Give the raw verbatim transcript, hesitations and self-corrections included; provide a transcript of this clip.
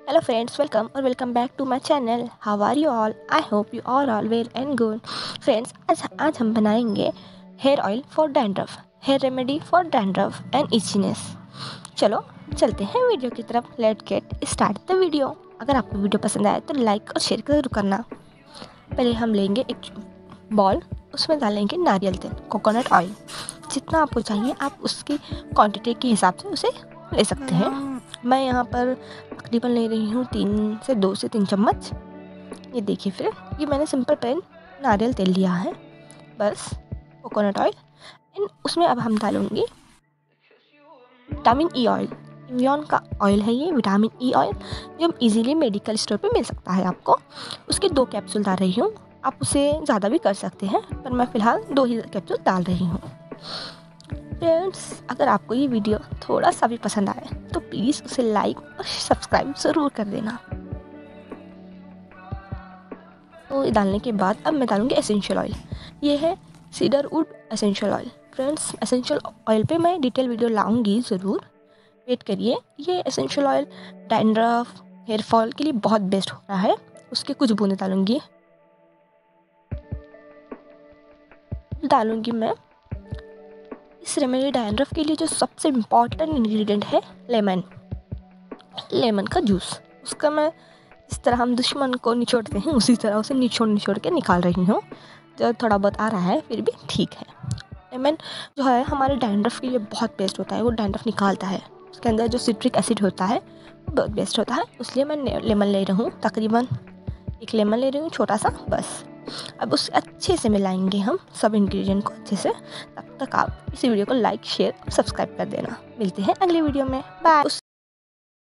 Hello friends, welcome or welcome back to my channel. How are you all? I hope you all are well and good. Friends, आज आज हम बनाएंगे hair oil for dandruff, hair remedy for dandruff and itchiness. चलो चलते हैं video की तरफ। Let get start the video. अगर आपको वीडियो पसंद आए तो लाइक और शेयर जरूर करना। पहले हम लेंगे एक बॉल, उसमें डालेंगे नारियल तेल, कोकोनट ऑयल। जितना आपको चाहिए आप उसकी क्वांटिटी के हिसाब से उसे ले सकते हैं। मैं यहाँ पर तकरीबन ले रही हूँ तीन से दो से तीन चम्मच। ये देखिए फिर ये मैंने सिंपल प्लेन नारियल तेल लिया है, बस कोकोनट ऑयल। एंड उसमें अब हम डालूँगी विटामिन ई ऑयल। इवियन का ऑयल है ये, विटामिन ई ऑयल, जो इजीली मेडिकल स्टोर पे मिल सकता है आपको। उसके दो कैप्सूल डाल रही हूँ। आप उसे ज़्यादा भी कर सकते हैं, पर मैं फ़िलहाल दो ही कैप्सूल डाल रही हूँ। फ्रेंड्स, अगर आपको ये वीडियो थोड़ा सा भी पसंद आए तो प्लीज़ उसे लाइक और सब्सक्राइब ज़रूर कर देना। तो ये डालने के बाद अब मैं डालूँगी एसेंशियल ऑयल। ये है cedarwood essential oil. Friends, essential oil पे मैं डिटेल वीडियो लाऊंगी ज़रूर, वेट करिए। ये essential oil dandruff, hair fall के लिए बहुत बेस्ट होता है। उसके कुछ बूंदे डालूंगी डालूंगी मैं इस रेमेडी डैंड्रफ के लिए जो सबसे इम्पॉर्टेंट इंग्रेडिएंट है लेमन लेमन का जूस। उसका मैं इस तरह हम दुश्मन को निचोड़ते हैं उसी तरह उसे निचोड़ निचोड़ के निकाल रही हूँ। जो थोड़ा बहुत आ रहा है फिर भी ठीक है। लेमन जो है हमारे डैंड्रफ के लिए बहुत बेस्ट होता है, वो डैंड्रफ निकालता है। उसके अंदर जो सिट्रिक एसिड होता है वो बहुत बेस्ट होता है, इसलिए मैं लेमन ले रही हूँ। तकरीबन एक लेमन ले रही हूँ, छोटा सा, बस। अब उसे अच्छे से मिलाएंगे हम सब इंग्रेडिएंट को अच्छे से। तब तक आप इस वीडियो को लाइक, शेयर और सब्सक्राइब कर देना। मिलते हैं अगले वीडियो में। बाय।